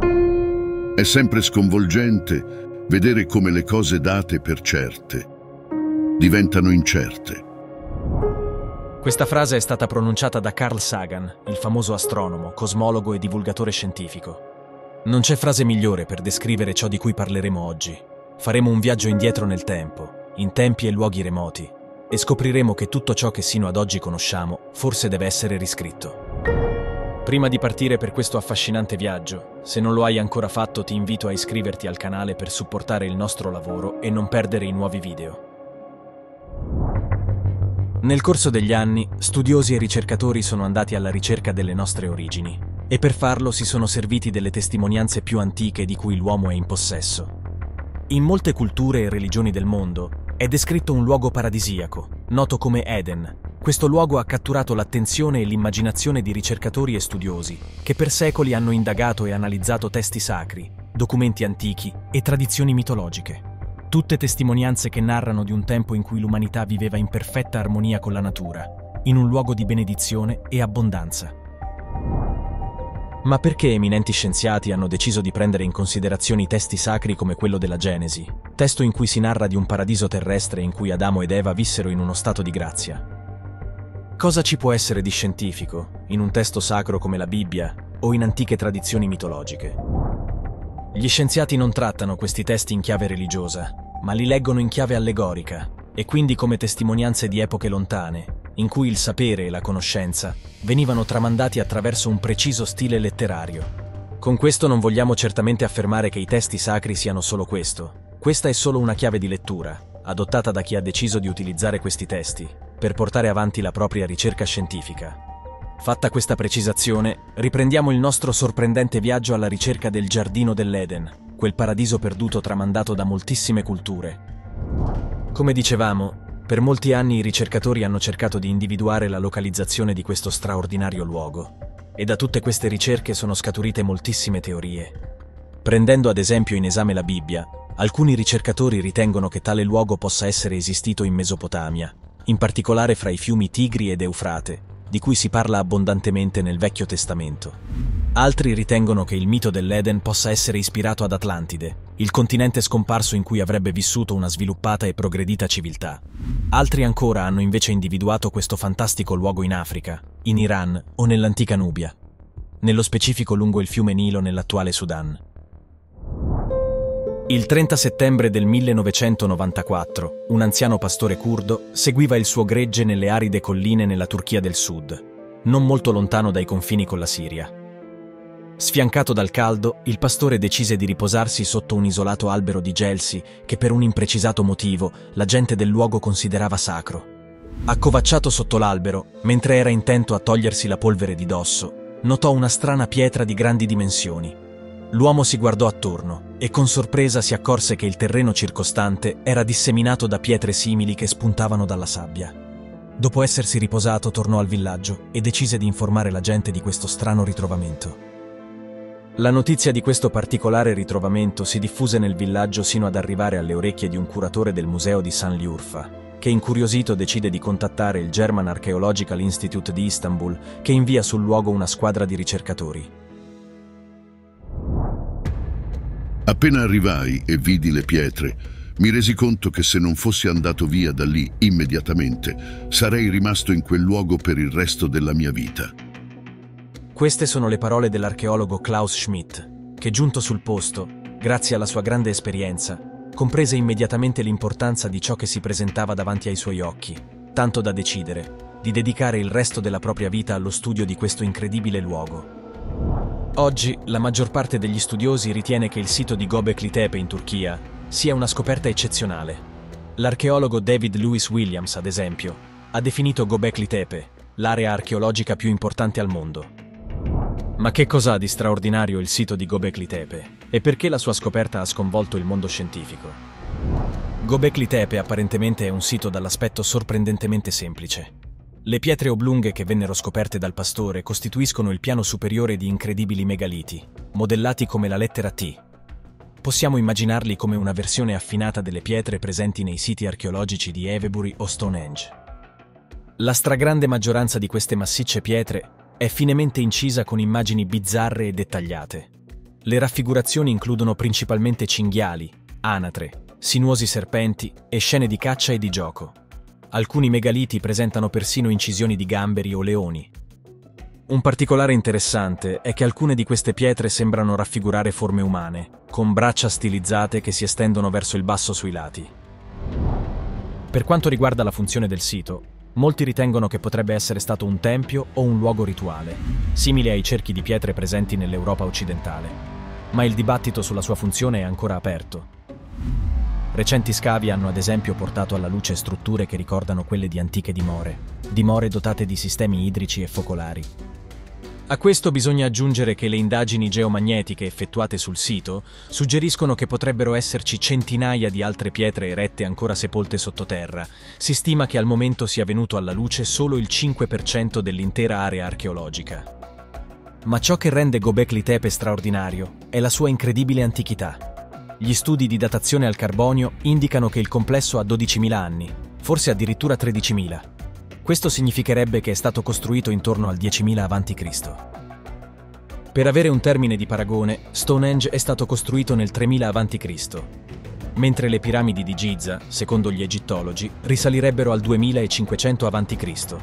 È sempre sconvolgente vedere come le cose date per certe diventano incerte. Questa frase è stata pronunciata da Carl Sagan, il famoso astronomo, cosmologo e divulgatore scientifico. Non c'è frase migliore per descrivere ciò di cui parleremo oggi. Faremo un viaggio indietro nel tempo, in tempi e luoghi remoti, e scopriremo che tutto ciò che sino ad oggi conosciamo forse deve essere riscritto. Prima di partire per questo affascinante viaggio, se non lo hai ancora fatto, ti invito a iscriverti al canale per supportare il nostro lavoro e non perdere i nuovi video. Nel corso degli anni, studiosi e ricercatori sono andati alla ricerca delle nostre origini e per farlo si sono serviti delle testimonianze più antiche di cui l'uomo è in possesso. In molte culture e religioni del mondo è descritto un luogo paradisiaco, noto come Eden. Questo luogo ha catturato l'attenzione e l'immaginazione di ricercatori e studiosi che per secoli hanno indagato e analizzato testi sacri, documenti antichi e tradizioni mitologiche. Tutte testimonianze che narrano di un tempo in cui l'umanità viveva in perfetta armonia con la natura, in un luogo di benedizione e abbondanza. Ma perché eminenti scienziati hanno deciso di prendere in considerazione i testi sacri come quello della Genesi, testo in cui si narra di un paradiso terrestre in cui Adamo ed Eva vissero in uno stato di grazia? Cosa ci può essere di scientifico in un testo sacro come la Bibbia o in antiche tradizioni mitologiche? Gli scienziati non trattano questi testi in chiave religiosa, ma li leggono in chiave allegorica e quindi come testimonianze di epoche lontane, in cui il sapere e la conoscenza venivano tramandati attraverso un preciso stile letterario. Con questo non vogliamo certamente affermare che i testi sacri siano solo questo. Questa è solo una chiave di lettura, adottata da chi ha deciso di utilizzare questi testi per portare avanti la propria ricerca scientifica. Fatta questa precisazione, riprendiamo il nostro sorprendente viaggio alla ricerca del Giardino dell'Eden, quel paradiso perduto tramandato da moltissime culture. Come dicevamo, per molti anni i ricercatori hanno cercato di individuare la localizzazione di questo straordinario luogo, e da tutte queste ricerche sono scaturite moltissime teorie. Prendendo ad esempio in esame la Bibbia, alcuni ricercatori ritengono che tale luogo possa essere esistito in Mesopotamia, in particolare fra i fiumi Tigri ed Eufrate, di cui si parla abbondantemente nel Vecchio Testamento. Altri ritengono che il mito dell'Eden possa essere ispirato ad Atlantide, il continente scomparso in cui avrebbe vissuto una sviluppata e progredita civiltà. Altri ancora hanno invece individuato questo fantastico luogo in Africa, in Iran o nell'antica Nubia, nello specifico lungo il fiume Nilo nell'attuale Sudan. Il 30 settembre del 1994, un anziano pastore curdo seguiva il suo gregge nelle aride colline nella Turchia del Sud, non molto lontano dai confini con la Siria. Sfiancato dal caldo, il pastore decise di riposarsi sotto un isolato albero di gelsi che per un imprecisato motivo la gente del luogo considerava sacro. Accovacciato sotto l'albero, mentre era intento a togliersi la polvere di dosso, notò una strana pietra di grandi dimensioni. L'uomo si guardò attorno e con sorpresa si accorse che il terreno circostante era disseminato da pietre simili che spuntavano dalla sabbia. Dopo essersi riposato, tornò al villaggio e decise di informare la gente di questo strano ritrovamento. La notizia di questo particolare ritrovamento si diffuse nel villaggio sino ad arrivare alle orecchie di un curatore del museo di Sanliurfa, che incuriosito decide di contattare il German Archaeological Institute di Istanbul, che invia sul luogo una squadra di ricercatori. Appena arrivai e vidi le pietre, mi resi conto che se non fossi andato via da lì immediatamente, sarei rimasto in quel luogo per il resto della mia vita. Queste sono le parole dell'archeologo Klaus Schmidt, che giunto sul posto, grazie alla sua grande esperienza, comprese immediatamente l'importanza di ciò che si presentava davanti ai suoi occhi, tanto da decidere di dedicare il resto della propria vita allo studio di questo incredibile luogo. Oggi la maggior parte degli studiosi ritiene che il sito di Göbekli Tepe in Turchia sia una scoperta eccezionale. L'archeologo David Lewis Williams, ad esempio, ha definito Göbekli Tepe l'area archeologica più importante al mondo. Ma che cos'ha di straordinario il sito di Göbekli Tepe e perché la sua scoperta ha sconvolto il mondo scientifico? Göbekli Tepe apparentemente è un sito dall'aspetto sorprendentemente semplice. Le pietre oblunghe che vennero scoperte dal pastore costituiscono il piano superiore di incredibili megaliti, modellati come la lettera T. Possiamo immaginarli come una versione affinata delle pietre presenti nei siti archeologici di Avebury o Stonehenge. La stragrande maggioranza di queste massicce pietre è finemente incisa con immagini bizzarre e dettagliate. Le raffigurazioni includono principalmente cinghiali, anatre, sinuosi serpenti e scene di caccia e di gioco. Alcuni megaliti presentano persino incisioni di gamberi o leoni. Un particolare interessante è che alcune di queste pietre sembrano raffigurare forme umane, con braccia stilizzate che si estendono verso il basso sui lati. Per quanto riguarda la funzione del sito, molti ritengono che potrebbe essere stato un tempio o un luogo rituale, simile ai cerchi di pietre presenti nell'Europa occidentale. Ma il dibattito sulla sua funzione è ancora aperto. Recenti scavi hanno ad esempio portato alla luce strutture che ricordano quelle di antiche dimore dotate di sistemi idrici e focolari. A questo bisogna aggiungere che le indagini geomagnetiche effettuate sul sito suggeriscono che potrebbero esserci centinaia di altre pietre erette ancora sepolte sottoterra. Si stima che al momento sia venuto alla luce solo il 5% dell'intera area archeologica. Ma ciò che rende Göbekli Tepe straordinario è la sua incredibile antichità. Gli studi di datazione al carbonio indicano che il complesso ha 12.000 anni, forse addirittura 13.000. Questo significherebbe che è stato costruito intorno al 10.000 a.C. Per avere un termine di paragone, Stonehenge è stato costruito nel 3000 a.C., mentre le piramidi di Giza, secondo gli egittologi, risalirebbero al 2500 a.C.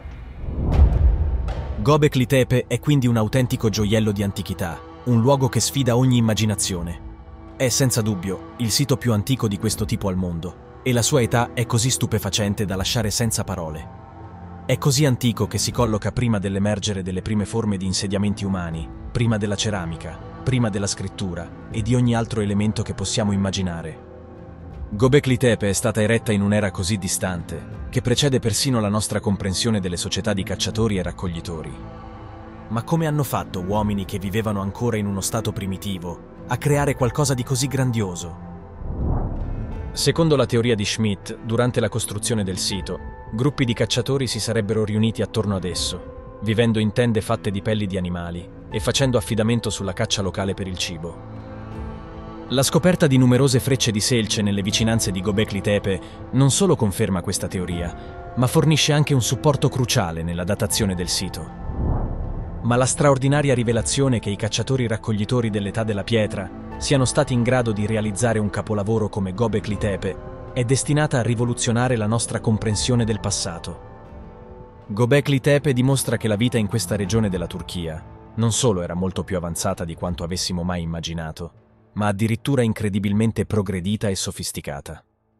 Göbekli Tepe è quindi un autentico gioiello di antichità, un luogo che sfida ogni immaginazione. È senza dubbio il sito più antico di questo tipo al mondo, e la sua età è così stupefacente da lasciare senza parole. È così antico che si colloca prima dell'emergere delle prime forme di insediamenti umani, prima della ceramica, prima della scrittura e di ogni altro elemento che possiamo immaginare. Göbekli Tepe è stata eretta in un'era così distante che precede persino la nostra comprensione delle società di cacciatori e raccoglitori. Ma come hanno fatto uomini che vivevano ancora in uno stato primitivo a creare qualcosa di così grandioso? Secondo la teoria di Schmidt, durante la costruzione del sito, gruppi di cacciatori si sarebbero riuniti attorno ad esso, vivendo in tende fatte di pelli di animali e facendo affidamento sulla caccia locale per il cibo. La scoperta di numerose frecce di selce nelle vicinanze di Göbekli Tepe non solo conferma questa teoria, ma fornisce anche un supporto cruciale nella datazione del sito. Ma la straordinaria rivelazione che i cacciatori-raccoglitori dell'età della pietra siano stati in grado di realizzare un capolavoro come Göbekli Tepe è destinata a rivoluzionare la nostra comprensione del passato. Göbekli Tepe dimostra che la vita in questa regione della Turchia non solo era molto più avanzata di quanto avessimo mai immaginato, ma addirittura incredibilmente progredita e sofisticata.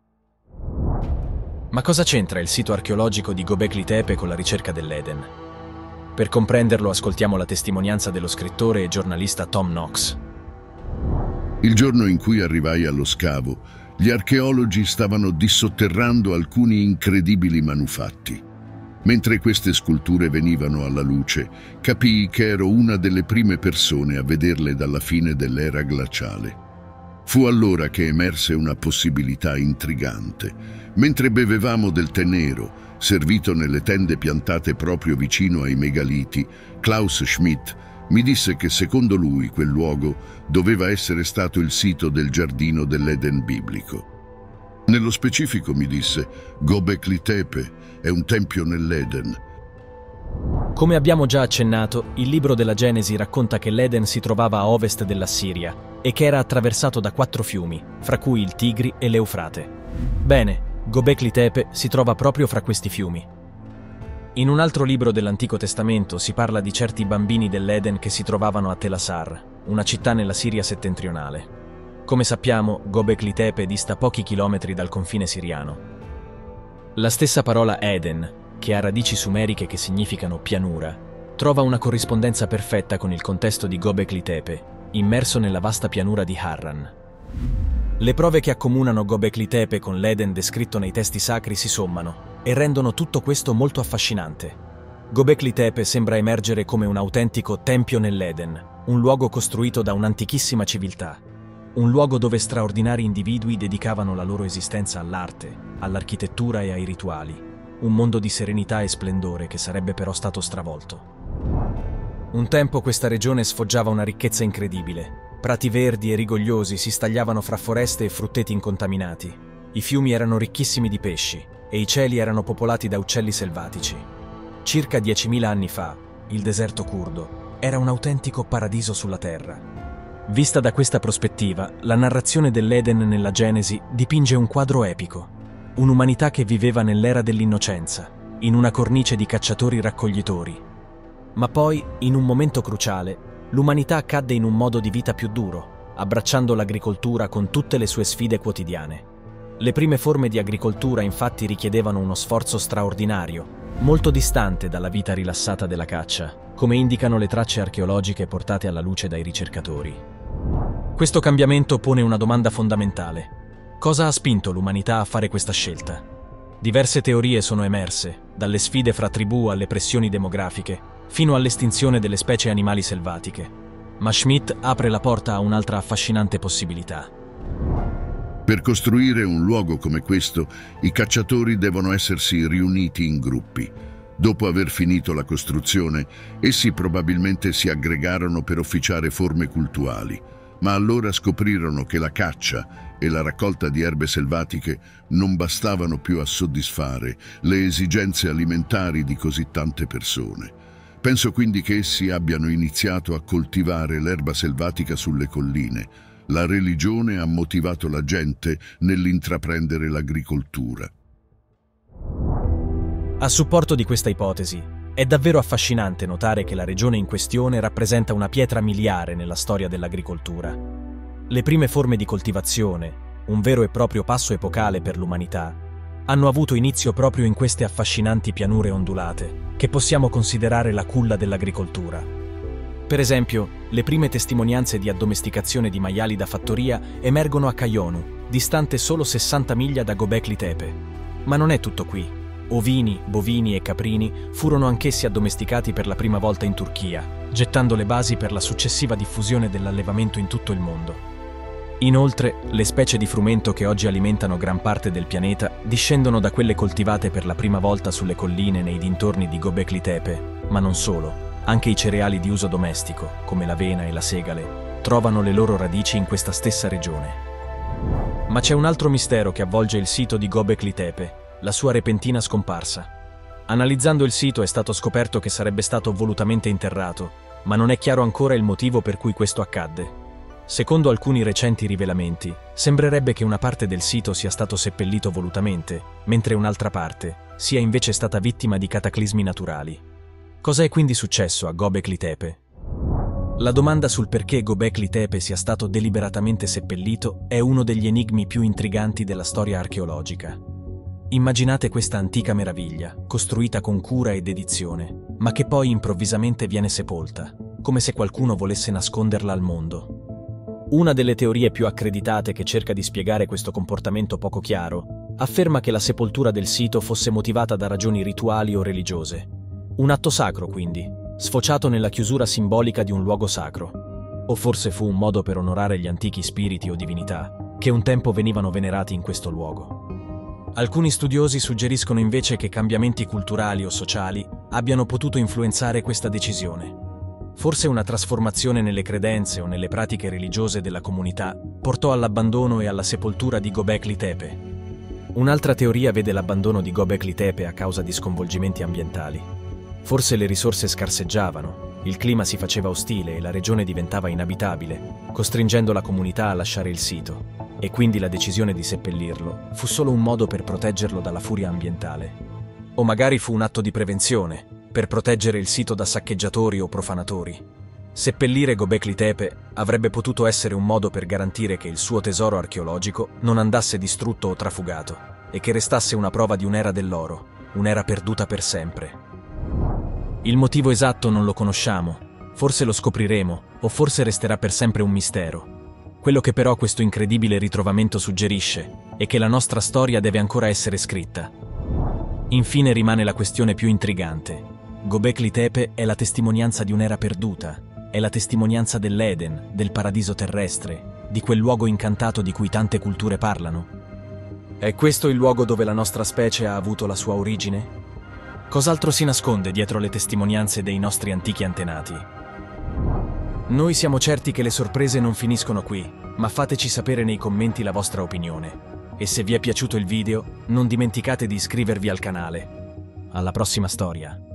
Ma cosa c'entra il sito archeologico di Göbekli Tepe con la ricerca dell'Eden? Per comprenderlo ascoltiamo la testimonianza dello scrittore e giornalista Tom Knox. Il giorno in cui arrivai allo scavo, gli archeologi stavano dissotterrando alcuni incredibili manufatti. Mentre queste sculture venivano alla luce, capii che ero una delle prime persone a vederle dalla fine dell'era glaciale. Fu allora che emerse una possibilità intrigante. Mentre bevevamo del tè nero, servito nelle tende piantate proprio vicino ai megaliti, Klaus Schmidt mi disse che secondo lui quel luogo doveva essere stato il sito del giardino dell'Eden biblico. Nello specifico mi disse, Göbekli Tepe è un tempio nell'Eden. Come abbiamo già accennato, il libro della Genesi racconta che l'Eden si trovava a ovest dell'Assiria e che era attraversato da 4 fiumi, fra cui il Tigri e l'Eufrate. Bene, Göbekli Tepe si trova proprio fra questi fiumi. In un altro libro dell'Antico Testamento si parla di certi bambini dell'Eden che si trovavano a Tel Assar, una città nella Siria settentrionale. Come sappiamo, Göbekli Tepe dista pochi chilometri dal confine siriano. La stessa parola Eden, che ha radici sumeriche che significano pianura, trova una corrispondenza perfetta con il contesto di Göbekli Tepe, immerso nella vasta pianura di Harran. Le prove che accomunano Göbekli Tepe con l'Eden descritto nei testi sacri si sommano e rendono tutto questo molto affascinante. Göbekli Tepe sembra emergere come un autentico tempio nell'Eden, un luogo costruito da un'antichissima civiltà, un luogo dove straordinari individui dedicavano la loro esistenza all'arte, all'architettura e ai rituali, un mondo di serenità e splendore che sarebbe però stato stravolto. Un tempo questa regione sfoggiava una ricchezza incredibile. Prati verdi e rigogliosi si stagliavano fra foreste e frutteti incontaminati. I fiumi erano ricchissimi di pesci e i cieli erano popolati da uccelli selvatici. Circa 10.000 anni fa, il deserto curdo era un autentico paradiso sulla terra. Vista da questa prospettiva, la narrazione dell'Eden nella Genesi dipinge un quadro epico. Un'umanità che viveva nell'era dell'innocenza, in una cornice di cacciatori-raccoglitori. Ma poi, in un momento cruciale, l'umanità cadde in un modo di vita più duro, abbracciando l'agricoltura con tutte le sue sfide quotidiane. Le prime forme di agricoltura infatti richiedevano uno sforzo straordinario, molto distante dalla vita rilassata della caccia, come indicano le tracce archeologiche portate alla luce dai ricercatori. Questo cambiamento pone una domanda fondamentale. Cosa ha spinto l'umanità a fare questa scelta? Diverse teorie sono emerse, dalle sfide fra tribù alle pressioni demografiche, fino all'estinzione delle specie animali selvatiche. Ma Schmidt apre la porta a un'altra affascinante possibilità. Per costruire un luogo come questo, i cacciatori devono essersi riuniti in gruppi. Dopo aver finito la costruzione, essi probabilmente si aggregarono per officiare forme cultuali, ma allora scoprirono che la caccia e la raccolta di erbe selvatiche non bastavano più a soddisfare le esigenze alimentari di così tante persone. Penso quindi che essi abbiano iniziato a coltivare l'erba selvatica sulle colline. La religione ha motivato la gente nell'intraprendere l'agricoltura. A supporto di questa ipotesi, è davvero affascinante notare che la regione in questione rappresenta una pietra miliare nella storia dell'agricoltura. Le prime forme di coltivazione, un vero e proprio passo epocale per l'umanità, hanno avuto inizio proprio in queste affascinanti pianure ondulate, che possiamo considerare la culla dell'agricoltura. Per esempio, le prime testimonianze di addomesticazione di maiali da fattoria emergono a Caionu, distante solo 60 miglia da Göbekli Tepe. Ma non è tutto qui. Ovini, bovini e caprini furono anch'essi addomesticati per la prima volta in Turchia, gettando le basi per la successiva diffusione dell'allevamento in tutto il mondo. Inoltre, le specie di frumento che oggi alimentano gran parte del pianeta discendono da quelle coltivate per la prima volta sulle colline nei dintorni di Göbekli Tepe, ma non solo. Anche i cereali di uso domestico, come l'avena e la segale, trovano le loro radici in questa stessa regione. Ma c'è un altro mistero che avvolge il sito di Göbekli Tepe, la sua repentina scomparsa. Analizzando il sito è stato scoperto che sarebbe stato volutamente interrato, ma non è chiaro ancora il motivo per cui questo accadde. Secondo alcuni recenti rivelamenti, sembrerebbe che una parte del sito sia stato seppellito volutamente, mentre un'altra parte sia invece stata vittima di cataclismi naturali. Cosa è quindi successo a Göbekli Tepe? La domanda sul perché Göbekli Tepe sia stato deliberatamente seppellito è uno degli enigmi più intriganti della storia archeologica. Immaginate questa antica meraviglia, costruita con cura e dedizione, ma che poi improvvisamente viene sepolta, come se qualcuno volesse nasconderla al mondo. Una delle teorie più accreditate che cerca di spiegare questo comportamento poco chiaro afferma che la sepoltura del sito fosse motivata da ragioni rituali o religiose. Un atto sacro, quindi, sfociato nella chiusura simbolica di un luogo sacro. O forse fu un modo per onorare gli antichi spiriti o divinità che un tempo venivano venerati in questo luogo. Alcuni studiosi suggeriscono invece che cambiamenti culturali o sociali abbiano potuto influenzare questa decisione. Forse una trasformazione nelle credenze o nelle pratiche religiose della comunità portò all'abbandono e alla sepoltura di Göbekli Tepe. Un'altra teoria vede l'abbandono di Göbekli Tepe a causa di sconvolgimenti ambientali. Forse le risorse scarseggiavano, il clima si faceva ostile e la regione diventava inabitabile, costringendo la comunità a lasciare il sito, e quindi la decisione di seppellirlo fu solo un modo per proteggerlo dalla furia ambientale. O magari fu un atto di prevenzione, per proteggere il sito da saccheggiatori o profanatori. Seppellire Göbekli Tepe avrebbe potuto essere un modo per garantire che il suo tesoro archeologico non andasse distrutto o trafugato, e che restasse una prova di un'era dell'oro, un'era perduta per sempre. Il motivo esatto non lo conosciamo, forse lo scopriremo, o forse resterà per sempre un mistero. Quello che però questo incredibile ritrovamento suggerisce è che la nostra storia deve ancora essere scritta. Infine rimane la questione più intrigante. Göbekli Tepe è la testimonianza di un'era perduta, è la testimonianza dell'Eden, del paradiso terrestre, di quel luogo incantato di cui tante culture parlano. È questo il luogo dove la nostra specie ha avuto la sua origine? Cos'altro si nasconde dietro le testimonianze dei nostri antichi antenati? Noi siamo certi che le sorprese non finiscono qui, ma fateci sapere nei commenti la vostra opinione. E se vi è piaciuto il video, non dimenticate di iscrivervi al canale. Alla prossima storia!